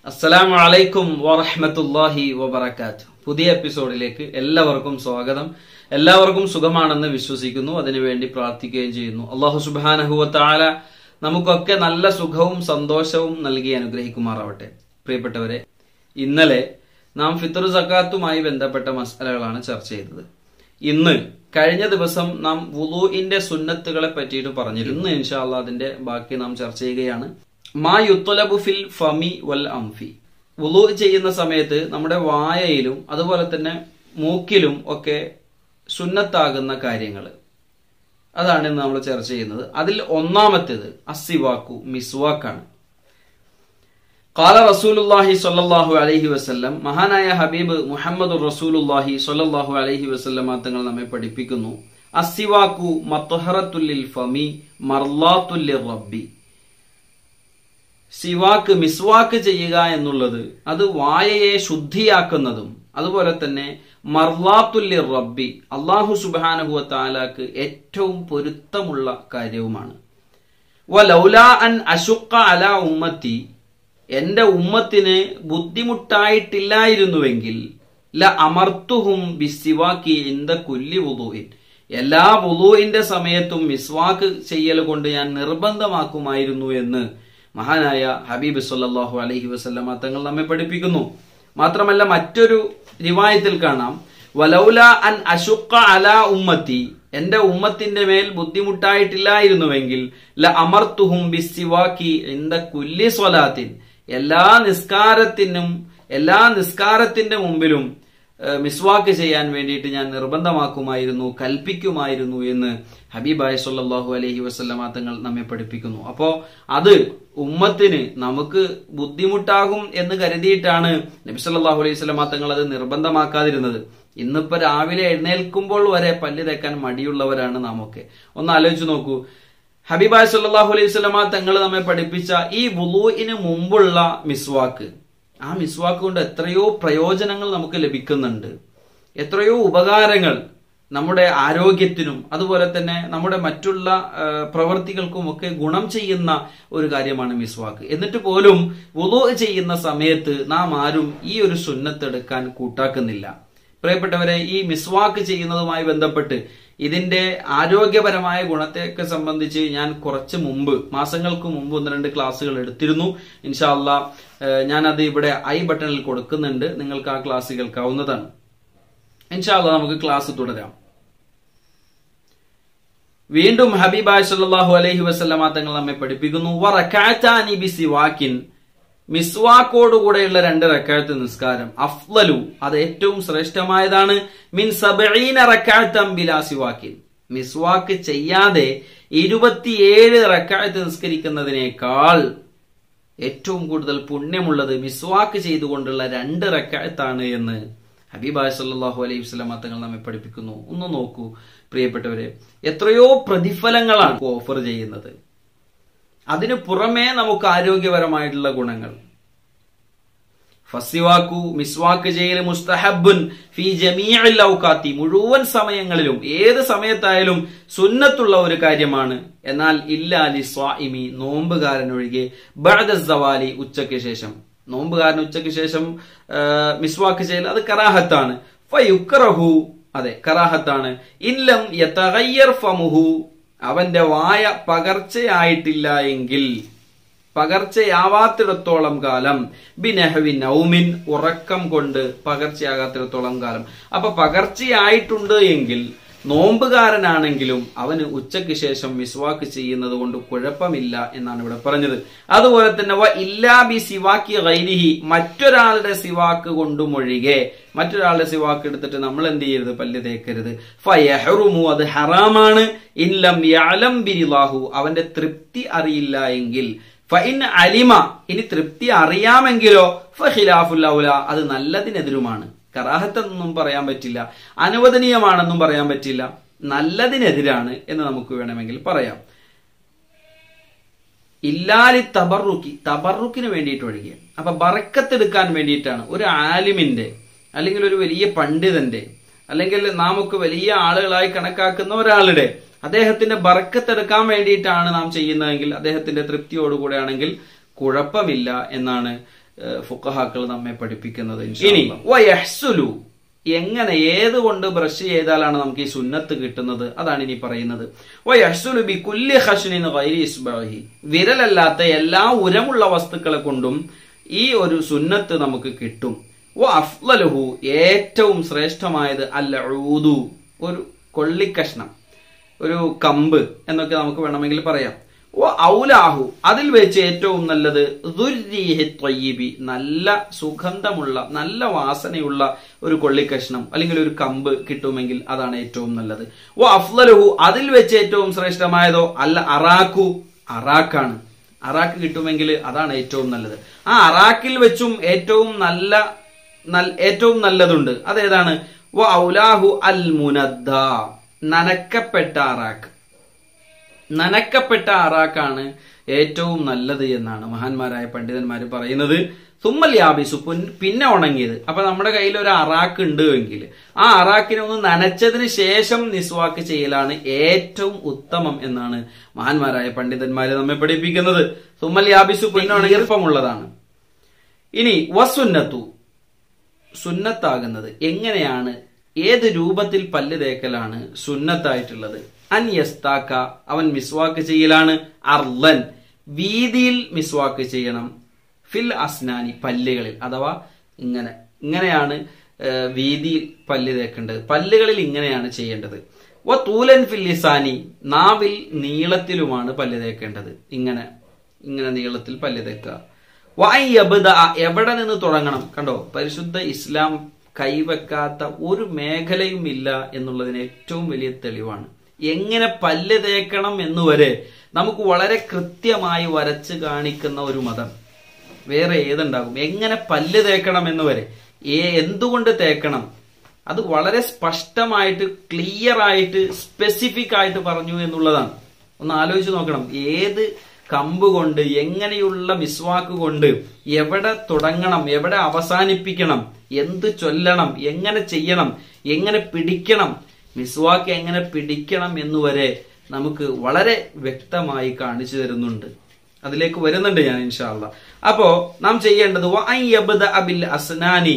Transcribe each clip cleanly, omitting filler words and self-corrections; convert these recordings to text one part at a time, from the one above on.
അസ്സലാമു അലൈക്കും വറഹ്മത്തുള്ളാഹി വബറകാതുഹു. പുതിയ എപ്പിസോഡിലേക്ക് എല്ലാവർക്കും സ്വാഗതം. എല്ലാവർക്കും സുഖമാണെന്ന് വിശ്വസിക്കുന്നു, അതിനുവേണ്ടി പ്രാർത്ഥിക്കുകയും ചെയ്യുന്നു. അല്ലാഹു സുബ്ഹാനഹു വ തആല നമുക്കൊക്കെ നല്ല സുഖവും സന്തോഷവും നൽകി അനുഗ്രഹിക്കുമാറാവട്ടെ. പ്രിയപ്പെട്ടവരെ, ഇന്നലെ നാം ഫിത്ർ സക്കാത്തുമായി ബന്ധപ്പെട്ട മസലകളാണ് ചർച്ച ചെയ്തത്. ഇന്ന് കഴിഞ്ഞ ദിവസം നാം വുളൂഇന്റെ സുന്നത്തുകളെ പറ്റിയിട്ട് പറഞ്ഞിരുന്നു. ഇന്ന് ഇൻഷാ അല്ലാഹ് അതിന്റെ ബാക്കി നാം ചർച്ച ചെയ്യുകയാണ്. മാ യുത്ലബു ഫിൽ ഫമി വൽ അംഫി. വുളൂ ചെയ്യുന്ന സമയത്ത് നമ്മുടെ വായയിലും അതുപോലെ തന്നെ മൂക്കിലും ഒക്കെ സുന്നത്താകുന്ന കാര്യങ്ങൾ, അതാണ് ഇന്ന് നമ്മൾ ചർച്ച ചെയ്യുന്നത്. അതിൽ ഒന്നാമത്തേത് അസ്സിവാക്കു, മിസ്വാക്കാണ്. ഖാല റസൂലുള്ളാഹി സ്വല്ലല്ലാഹു അലൈഹി വസല്ലം, മഹാനായ ഹബീബ് മുഹമ്മദുർ റസൂലുള്ളാഹി സ്വല്ലല്ലാഹു അലൈഹി വസല്ലം തങ്ങൾ നമ്മെ പഠിപ്പിക്കുന്നു, അസ്സിവാക്കു മത്ഹറത്തുൽ ലിൽ ഫമി മർളാത്തുൽ ലിറബ്ബി. സിവാക്ക്, മിസ്വാക്ക് ചെയ്യുക എന്നുള്ളത് അത് വായയെ ശുദ്ധിയാക്കുന്നതും അതുപോലെ തന്നെ മർളാത്തുൽ ലിറബ്ബി, അല്ലാഹു സുബ്ഹാനഹു വ തആലക്ക് ഏറ്റവും പൊരുത്തമുള്ള കാര്യവുമാണ്. വലൗലാ അൻ അശുഖ അലാ ഉമ്മത്തി, എന്റെ ഉമ്മത്തിന് ബുദ്ധിമുട്ടായിട്ടില്ലായിരുന്നുവെങ്കിൽ ല അമർത്തുഹും ബിസ്സിവാക്കി ഇൻദ കുല്ലി വുളൂഇൻ, എല്ലാ വുളൂഇന്റെ സമയത്തും മിസ്വാക്ക് ചെയ്യൽ കൊണ്ട് ഞാൻ നിർബന്ധമാക്കുമായിരുന്നു എന്ന് മഹാനായ ഹബീബ് സല്ലല്ലാഹു അലൈഹി വസല്ലമ തങ്ങൾ നമ്മെ പഠിപ്പിക്കുന്നു. മാത്രമല്ല മറ്റൊരു റിവായത്തിൽ കാണാം, വലൗലാ അൻ അശുഖ അലാ ഉമ്മത്തി, എന്റെ ഉമ്മത്തിന്റെ മേൽ ബുദ്ധിമുട്ടായിട്ടില്ലായിരുന്നുവെങ്കിൽ ല അമർത്തുഹും ബിസ്സിവാക്കി ഇൻദ കുല്ലി സ്വലാത്തിൻ, എല്ലാ നിസ്കാരത്തിന്റെ മുമ്പിലും മിസ്വാക്ക് ചെയ്യാൻ വേണ്ടിയിട്ട് ഞാൻ നിർബന്ധമാക്കുമായിരുന്നു, കൽപ്പിക്കുമായിരുന്നു എന്ന് ഹബീബായ സല്ലല്ലാഹു അലൈഹി വസല്ലമ തങ്ങൾ നമ്മെ പഠിപ്പിക്കുന്നു. അപ്പോ അത് ഉമ്മത്തിന് നമുക്ക് ബുദ്ധിമുട്ടാകും എന്ന് കരുതിയിട്ടാണ് നബി സല്ലല്ലാഹു അലൈഹി വസല്ലമ തങ്ങൾ അത് നിർബന്ധമാക്കാതിരുന്നത്. ഇന്നിപ്പോ രാവിലെ എഴുന്നേൽക്കുമ്പോൾ വരെ പല്ല് തേക്കാൻ മടിയുള്ളവരാണ് നാം ഒക്കെ. ഒന്ന് ആലോചിച്ച് നോക്കൂ, ഹബീബായ സല്ലല്ലാഹു അലൈഹി വസല്ലമ തങ്ങൾ നമ്മെ പഠിപ്പിച്ച ഈ വുളൂഇന് മുമ്പുള്ള മിസ്വാക്ക്, ആ മിസ്വാക്ക് കൊണ്ട് എത്രയോ പ്രയോജനങ്ങൾ നമുക്ക് ലഭിക്കുന്നുണ്ട്, എത്രയോ ഉപകാരങ്ങൾ നമ്മുടെ ആരോഗ്യത്തിനും അതുപോലെ തന്നെ നമ്മുടെ മറ്റുള്ള പ്രവർത്തികൾക്കും ഒക്കെ ഗുണം ചെയ്യുന്ന ഒരു കാര്യമാണ് മിസ്വാക്ക്. എന്നിട്ട് പോലും വുളൂ ചെയ്യുന്ന സമയത്ത് നാം ആരും ഈ ഒരു സുന്നത്ത് എടുക്കാൻ കൂട്ടാക്കുന്നില്ല. പ്രിയപ്പെട്ടവരെ, ഈ മിസ്വാക്ക് ചെയ്യുന്നതുമായി ബന്ധപ്പെട്ട് ഇതിന്റെ ആരോഗ്യപരമായ ഗുണത്തെയൊക്കെ സംബന്ധിച്ച് ഞാൻ കുറച്ച് മുമ്പ്, മാസങ്ങൾക്ക് മുമ്പ് 1-2 ക്ലാസ്സുകൾ എടുത്തിരുന്നു. ഇൻഷാ അല്ലാഹ് ഞാൻ അത് ഇവിടെ ഐ ബട്ടണിൽ കൊടുക്കുന്നുണ്ട്, നിങ്ങൾക്ക് ആ ക്ലാസ് കേൾക്കാവുന്നതാണ്. ഇൻഷാ അല്ലാഹ് നമുക്ക് ക്ലാസ് തുടരാം. വീണ്ടും ഹബീബായ സല്ലല്ലാഹു അലൈഹി വസല്ലമ തങ്ങൾ നമ്മെ പഠിപ്പിക്കുന്നു, വറകഅതാനി ബിസിവാക്കിൻ, മിസ്വാക്കോടുകൂടെയുള്ള 2 റക്അത്ത് നിസ്കാരം, അഫ്ളലു, അത് ഏറ്റവും ശ്രേഷ്ഠമായതാണ്, മിൻ 70 റക്അത്തൻ ബിലാ സിവാക്കിൻ, മിസ്വാക്ക് ചെയ്യാതെ 27 റക്അത്ത് നിസ്കരിക്കുന്നതിനേക്കാൾ ഏറ്റവും കൂടുതൽ പുണ്യമുള്ളത് മിസ്വാക്ക് ചെയ്തുകൊണ്ടുള്ള 2 റക്അത്താണ് എന്ന് ഹബീബായ സല്ലല്ലാഹു അലൈഹി വസല്ലമ തങ്ങൾ നമ്മെ പഠിപ്പിക്കുന്നു. ഒന്ന് നോക്കൂ പ്രിയപ്പെട്ടവരെ, എത്രയോ പ്രതിഫലങ്ങളാണ് ഓഫർ ചെയ്യുന്നത്. അതിനു പുറമേ നമുക്ക് ആരോഗ്യപരമായിട്ടുള്ള ഗുണങ്ങൾ. ഫസ്സിവാക്കു, മിസ്വാക്ക് ചെയ്യൽ മുസ്തഹബ്ബുൻ ഫീ ജമീഇൽ ഔഖാത്തി, മുഴുവൻ സമയങ്ങളിലും ഏത് സമയത്തായാലും സുന്നത്തുള്ള ഒരു കാര്യമാണ്. എന്നാൽ ഇല്ലാ ലിസ്വാഇമി, നോമ്പുകാരനൊഴികെ, ബഅദ സവാലി, ഉച്ചയ്ക്ക് ശേഷം. നോമ്പുകാരൻ ഉച്ചയ്ക്ക് ശേഷം മിസ്വാക്ക് ചെയ്യൽ അത് കറാഹത്താണ്. ഫയുക്റഹു, അതെ കറാഹത്താണ്. ഇല്ലം യതഗയ്യർ ഫമുഹു, അവന്റെ വായ പകർച്ചയായിട്ടില്ല എങ്കിൽ, പകർച്ചയാവാത്തിടത്തോളം കാലം, ബിനഹവി നൗമിൻ, ഉറക്കം കൊണ്ട് പകർച്ചയാകാത്തിടത്തോളം കാലം. അപ്പൊ പകർച്ചയായിട്ടുണ്ട് എങ്കിൽ നോമ്പുകാരനാണെങ്കിലും അവന് ഉച്ചയ്ക്ക് ശേഷം മിസ്വാക്ക് ചെയ്യുന്നത് കൊണ്ട് കുഴപ്പമില്ല എന്നാണ് ഇവിടെ പറഞ്ഞത്. അതുപോലെ തന്നെ വ ഇല്ലാ ബി സിവാക്കി ഗൈരിഹി, മറ്റൊരാളുടെ സിവാക്ക് കൊണ്ടുമൊഴികെ, മറ്റൊരാളുടെ സിവാക്ക് എടുത്തിട്ട് നമ്മൾ എന്ത് ചെയ്യരുത്, പല്ല് തേക്കരുത്. ഫയഹ്റുമു, അത് ഹറാമാണ്. ഇൻലം യഅലം ബിരിളാഹു, അവന്റെ തൃപ്തി അറിയില്ല എങ്കിൽ. ഫഇൻ അലിമ, ഇനി തൃപ്തി അറിയാമെങ്കിലോ, ഫഖിലാഫുൽ ഔല, അത് നല്ലതിനെതിരുമാണ്. കറാഹത്തെന്നും പറയാൻ പറ്റില്ല, അനുവദനീയമാണെന്നും പറയാൻ പറ്റില്ല, നല്ലതിനെതിരാണ് എന്ന് നമുക്ക് വേണമെങ്കിൽ പറയാം. ഇല്ലാലി തബറുക്കി, തബറുക്കിന് വേണ്ടിയിട്ട് ഒഴികെ. അപ്പൊ ബറക്കത്തെടുക്കാൻ വേണ്ടിയിട്ടാണ് ഒരു ആലിമിന്റെ അല്ലെങ്കിൽ ഒരു വലിയ പണ്ഡിതന്റെ അല്ലെങ്കിൽ നാമൊക്കെ വലിയ ആളുകളായി കണക്കാക്കുന്ന ഒരാളുടെ അദ്ദേഹത്തിന്റെ ബറക്കത്തെടുക്കാൻ വേണ്ടിയിട്ടാണ് നാം ചെയ്യുന്നതെങ്കിൽ, അദ്ദേഹത്തിന്റെ തൃപ്തിയോടുകൂടെ ആണെങ്കിൽ കുഴപ്പമില്ല എന്നാണ് ഫുഖഹാക്കൾ നമ്മെ പഠിപ്പിക്കുന്നത്. ഇനി വയഹ്സുലു, എങ്ങനെ ഏതുകൊണ്ട് ബ്രഷ് ചെയ്താലാണ് നമുക്ക് ഈ സുന്നത്ത് കിട്ടുന്നത്, അതാണ് ഇനി പറയുന്നത്. വയഹ്സുലു ബി കുല്ലി ഖശ്നിൻ ഗൈരി ഇസ്ബഅഹി, വിരലല്ലാത്ത എല്ലാ ഉരമുള്ള വസ്തുക്കളെ കൊണ്ടും ഈ ഒരു സുന്നത്ത് നമുക്ക് കിട്ടും. വഅഫ്ളലുഹു, ഏറ്റവും ശ്രേഷ്ഠമായത് അൽ ഊദു, ഒരു കൊള്ളിക്കഷ്ണം, ഒരു കമ്പ് എന്നൊക്കെ നമുക്ക് വേണമെങ്കിൽ പറയാം. ഔലാഹു, അതിൽ വെച്ച് ഏറ്റവും നല്ലത് ദുർരീഹി ത്വയ്യിബി, നല്ല സുഗന്ധമുള്ള നല്ല വാസനയുള്ള ഒരു കൊള്ളിക്കഷ്ണം അല്ലെങ്കിൽ ഒരു കമ്പ് കിട്ടുമെങ്കിൽ അതാണ് ഏറ്റവും നല്ലത്. അഫ്ളലുഹു, അതിൽ വെച്ച് ഏറ്റവും ശ്രേഷ്ഠമായതോ അല്ല അറാഖു, അറാഖാണ്. അറാഖ് കിട്ടുമെങ്കിൽ അതാണ് ഏറ്റവും നല്ലത്. ആ അറാഖിൽ വെച്ചും ഏറ്റവും നല്ലതുണ്ട്. അതേതാണ്? ഔലാഹു അൽ മുനദ്ദ, നനക്കപ്പെട്ട അറാഖ്. നനക്കപ്പെട്ട അറാഖാണ് ഏറ്റവും നല്ലത് എന്നാണ് മഹാന്മാരായ പണ്ഡിതന്മാർ പറയുന്നത്. സുമ്മൽ യാബിസു, പിന്നെ ഉണങ്ങിയത്. അപ്പൊ നമ്മുടെ കയ്യിൽ ഒരു അറാഖ് ഉണ്ട് എങ്കിൽ ആ അറാഖിനെ ഒന്ന് നനച്ചതിന് ശേഷം മിസ്വാക്ക് ചെയ്യലാണ് ഏറ്റവും ഉത്തമം എന്നാണ് മഹാന്മാരായ പണ്ഡിതന്മാര് നമ്മെ പഠിപ്പിക്കുന്നത്. സുമ്മൽ യാബിസു, പിന്നെ ഉണങ്ങി ഈർപ്പമുള്ളതാണ്. ഇനി വസുന്നത്തു, സുന്നത്താകുന്നത് എങ്ങനെയാണ്, ഏത് രൂപത്തിൽ പല്ല് തേക്കലാണ് സുന്നത്തായിട്ടുള്ളത്? അൻ യസ്താക്ക, അവൻ മിസ്വാക്ക് ചെയ്യലാണ്. അർലൻ, വീതിയിൽ മിസ്വാക്ക് ചെയ്യണം. ഫിൽ അസ്നാനി, പല്ലുകളിൽ, അഥവാ ഇങ്ങനെയാണ് വീതിയിൽ പല്ല് തേക്കേണ്ടത്. പല്ലുകളിൽ ഇങ്ങനെയാണ് ചെയ്യേണ്ടത്. തൂലൻ ഫിൽ ലിസാനി, നാവിൽ നീളത്തിലുമാണ് പല്ല് തേക്കേണ്ടത്. ഇങ്ങനെ നീളത്തിൽ പല്ല് തേക്കുക. എവിടെ നിന്ന് തുടങ്ങണം? കണ്ടോ, പരിശുദ്ധ ഇസ്ലാം കൈവെക്കാത്ത ഒരു മേഖലയും ഇല്ല എന്നുള്ളതിന് ഏറ്റവും വലിയ തെളിവാണ്. എങ്ങനെ പല്ല് തേക്കണം എന്നുവരെ നമുക്ക് വളരെ കൃത്യമായി വരച്ച് കാണിക്കുന്ന ഒരു മതം വേറെ ഏതുണ്ടാകും? എങ്ങനെ പല്ല് തേക്കണം എന്നുവരെ, എന്തുകൊണ്ട് തേക്കണം, അത് വളരെ സ്പഷ്ടമായിട്ട് ക്ലിയർ ആയിട്ട് സ്പെസിഫിക് ആയിട്ട് പറഞ്ഞു എന്നുള്ളതാണ്. ഒന്ന് ആലോചിച്ച് നോക്കണം. ഏത് കമ്പ് കൊണ്ട്, എങ്ങനെയുള്ള മിസ്വാക്ക് കൊണ്ട്, എവിടെ തുടങ്ങണം, എവിടെ അവസാനിപ്പിക്കണം, എന്ത് ചൊല്ലണം, എങ്ങനെ ചെയ്യണം, എങ്ങനെ പിടിക്കണം, മിസ്വാക്ക് എങ്ങനെ പിടിക്കണം എന്നുവരെ നമുക്ക് വളരെ വ്യക്തമായി കാണിച്ചു തരുന്നുണ്ട്. അതിലേക്ക് വരുന്നുണ്ട് ഞാൻ ഇൻഷാ അല്ലാഹ്. അപ്പോ നാം ചെയ്യേണ്ടത് അബിൽ അസ്നാനി,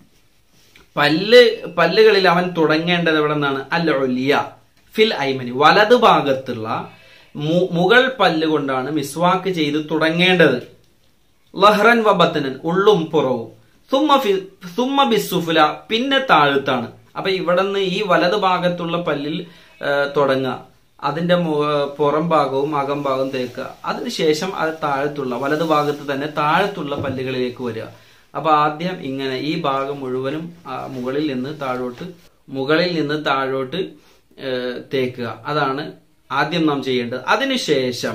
പല്ലുകളിൽ അവൻ തുടങ്ങേണ്ടത് എവിടെ നിന്നാണ്? അൽ ഉലിയ ഫിൽ ഐമനി, വലതു ഭാഗത്തുള്ള മുകൾ പല്ല് കൊണ്ടാണ് മിസ്വാക്ക് ചെയ്ത് തുടങ്ങേണ്ടത്. ലഹ്റൻ വബത്തനൻ, ഉള്ളും പുറവും. സുമ്മ ബിസുഫുല, പിന്നെ താഴത്താണ്. അപ്പൊ ഇവിടെ നിന്ന് ഈ വലതു ഭാഗത്തുള്ള പല്ലിൽ തുടങ്ങുക, അതിന്റെ പുറം ഭാഗവും അകം ഭാഗവും തേക്കുക. അതിനുശേഷം അത് താഴത്തുള്ള വലതു ഭാഗത്ത് തന്നെ താഴത്തുള്ള പല്ലുകളിലേക്ക് വരിക. അപ്പൊ ആദ്യം ഇങ്ങനെ ഈ ഭാഗം മുഴുവനും മുകളിൽ നിന്ന് താഴോട്ട് തേക്കുക. അതാണ് ആദ്യം നാം ചെയ്യേണ്ടത്. അതിനുശേഷം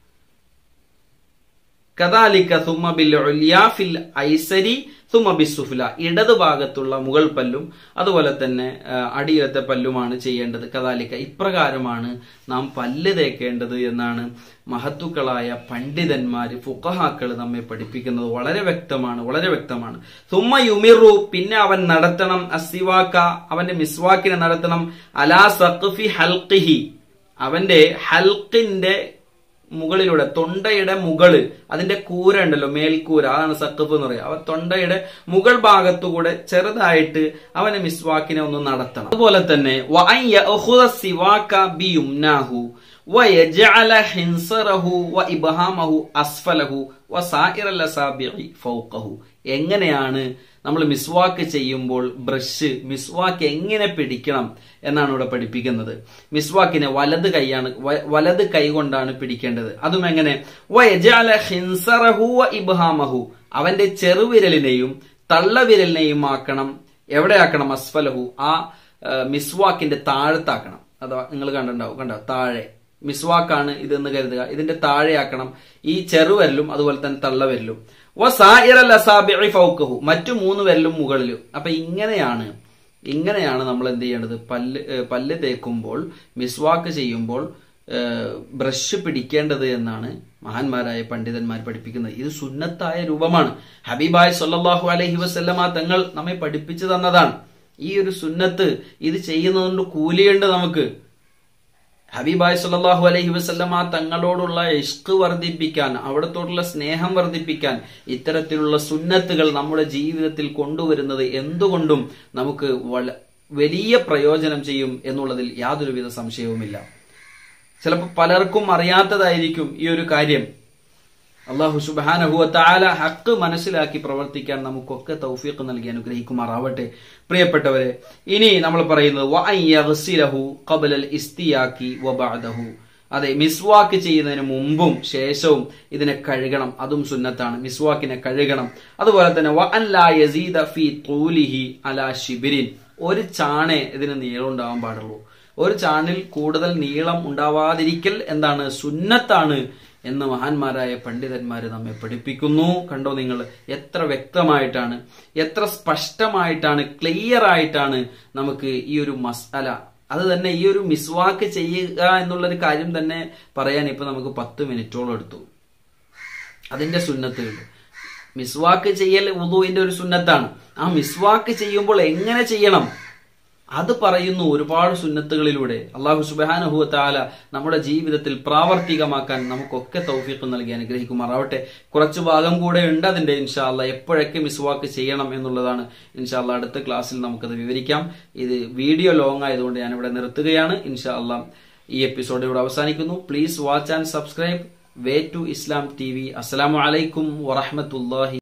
കദാലിക സുമ്മ ബിൽ ഉലിയ ഫിൽ ഐസരി സുമ്മ ബിസ്സുഫ്ല, ഇടതു ഭാഗത്തുള്ള മുകൾ പല്ലും അതുപോലെ തന്നെ അടിയിലത്തെ പല്ലുമാണ് ചെയ്യേണ്ടത്. കദാലിക, ഇപ്രകാരമാണ് നാം പല്ല് തേക്കേണ്ടത് എന്നാണ് മഹത്തുക്കളായ പണ്ഡിതന്മാര്, ഫുഖഹാക്കൾ നമ്മെ പഠിപ്പിക്കുന്നത്. വളരെ വ്യക്തമാണ്. സുമ്മ യുമിറു, പിന്നെ അവൻ നടത്തണം. അസിവാക്ക, അവന്റെ മിസ്വാക്കിനെ നടത്തണം. അലാ സഖ്ഫി ഹൽഖിഹി, അവന്റെ ഹൽക്കിന്റെ മുകളിലൂടെ, തൊണ്ടയുടെ മുകള്, അതിന്റെ കൂര ഉണ്ടല്ലോ, മേൽക്കൂര, അതാണ് സഖഫ് എന്ന് പറയുക. അവ തൊണ്ടയുടെ മുകൾ ഭാഗത്തുകൂടെ ചെറുതായിട്ട് അവന് മിസ്വാക്കിനെ ഒന്ന് നടത്തണം. അതുപോലെ തന്നെ എങ്ങനെയാണ് നമ്മൾ മിസ്വാക്ക് ചെയ്യുമ്പോൾ മിസ്വാക്ക് എങ്ങനെ പിടിക്കണം എന്നാണ് ഇവിടെ പഠിപ്പിക്കുന്നത്. മിസ്വാക്കിനെ വലത് കൈ കൊണ്ടാണ് പിടിക്കേണ്ടത്. അതും എങ്ങനെ? അവന്റെ ചെറുവിരലിനെയും തള്ളവിരലിനെയും ആക്കണം. എവിടെയാക്കണം? അസ്ഫലഹു, ആ മിസ്വാക്കിന്റെ താഴത്താക്കണം. അഥവാ നിങ്ങൾ കണ്ടോ താഴെ മിസ്വാക്കാണ് ഇതെന്ന് കരുതുക, ഇതിന്റെ താഴെയാക്കണം ഈ ചെറുവിരലും അതുപോലെ തന്നെ തള്ളവിരലും. മറ്റു 3 വിരലും മുകളിലും. അപ്പൊ ഇങ്ങനെയാണ് നമ്മൾ എന്ത് ചെയ്യേണ്ടത്? പല്ല് തേക്കുമ്പോൾ, മിസ്വാക്ക് ചെയ്യുമ്പോൾ ബ്രഷ് പിടിക്കേണ്ടത് എന്നാണ് മഹാന്മാരായ പണ്ഡിതന്മാർ പഠിപ്പിക്കുന്നത്. ഇത് സുന്നത്തായ രൂപമാണ്. ഹബീബായ് സല്ലല്ലാഹു അലൈഹി വസല്ലമ തങ്ങൾ നമ്മെ പഠിപ്പിച്ചു തന്നതാണ് ഈ ഒരു സുന്നത്ത്. ഇത് ചെയ്യുന്നതുകൊണ്ട് കൂലിയുണ്ട് നമുക്ക്. ഹബീബായ് സല്ലല്ലാഹു അലൈഹി വസല്ലമ തങ്ങളോടുള്ള ഇഷ്ക് വർദ്ധിപ്പിക്കാൻ, അവിടത്തോടുള്ള സ്നേഹം വർദ്ധിപ്പിക്കാൻ ഇത്തരത്തിലുള്ള സുന്നത്തുകൾ നമ്മുടെ ജീവിതത്തിൽ കൊണ്ടുവരുന്നത് എന്തുകൊണ്ടും നമുക്ക് വലിയ പ്രയോജനം ചെയ്യും എന്നുള്ളതിൽ യാതൊരുവിധ സംശയവുമില്ല. ചിലപ്പോൾ പലർക്കും അറിയാത്തതായിരിക്കും ഈ ഒരു കാര്യം. അല്ലാഹു സുബ്ഹാനഹു വ തആല ഹഖ് മനസ്സിലാക്കി പ്രവർത്തിക്കാൻ നമുക്കൊക്കെ തൗഫീഖ് നൽകി അനുഗ്രഹിക്കുമാറാവട്ടെ. പ്രിയപ്പെട്ടവരെ, ഇനി നമ്മൾ പറയുന്നത് വഅൻ യഗ്സിലഹു ഖബ്ലൽ ഇസ്തിയാക്കി വബഅദഹു. അതെ, മിസ്വാക്ക് ചെയ്യുന്നതിന് മുമ്പും ശേഷവും ഇതിനെ കഴുകണം. അതും സുന്നത്താണ്, മിസ്വാക്കിനെ കഴുകണം. അതുപോലെ തന്നെ വഅൻ ലാ യസീദ ഫീ തൂലിഹി അലാ ശിബ്രിൻ. ഒരു ചാണേ ഇതിന് നീളം ഉണ്ടാവാൻ പാടുള്ളൂ. ഒരു ചാണിൽ കൂടുതൽ നീളം ഉണ്ടാവാതിരിക്കൽ എന്താണ്? സുന്നത്താണ് എന്ന് മഹാന്മാരായ പണ്ഡിതന്മാര് നമ്മെ പഠിപ്പിക്കുന്നു. കണ്ടോ നിങ്ങൾ, എത്ര വ്യക്തമായിട്ടാണ്, എത്ര സ്പഷ്ടമായിട്ടാണ്, ക്ലിയർ ആയിട്ടാണ് നമുക്ക് ഈ ഒരു മസ്അല, അത് തന്നെ ഈ ഒരു മിസ്വാക്ക് ചെയ്യുക എന്നുള്ളൊരു കാര്യം തന്നെ പറയാൻ ഇപ്പൊ നമുക്ക് 10 മിനിറ്റോളം എടുത്തു. അതിന്റെ സുന്നത്തുകൾ, മിസ്വാക്ക് ചെയ്യൽ വുദൂഇന്റെ ഒരു സുന്നത്താണ്. ആ മിസ്വാക്ക് ചെയ്യുമ്പോൾ എങ്ങനെ ചെയ്യണം അത് പറയുന്നു ഒരുപാട് സുന്നത്തുകളിലൂടെ. അല്ലാഹു സുബ്ഹാനഹു വ തആല നമ്മുടെ ജീവിതത്തിൽ പ്രാവർത്തികമാക്കാൻ നമുക്കൊക്കെ തൗഫീഖ് നൽകി അനുഗ്രഹിക്കുമാറാവട്ടെ. കുറച്ചു ഭാഗം കൂടെ ഉണ്ട് അതിന്റെ, ഇൻഷാ അല്ലാഹ് എപ്പോഴൊക്കെ മിസ്വാക്ക് ചെയ്യണം എന്നുള്ളതാണ്. ഇൻഷാ അല്ലാഹ് അടുത്ത ക്ലാസ്സിൽ നമുക്കത് വിവരിക്കാം. ഇത് വീഡിയോ ലോങ് ആയതുകൊണ്ട് ഞാൻ ഇവിടെ നിർത്തുകയാണ്. ഇൻഷാ അല്ലാഹ് ഈ എപ്പിസോഡ് ഇവിടെ അവസാനിക്കുന്നു. Please watch and subscribe way to Islam TV. അസ്സലാമു അലൈക്കും വറഹ്മത്തുള്ളാഹി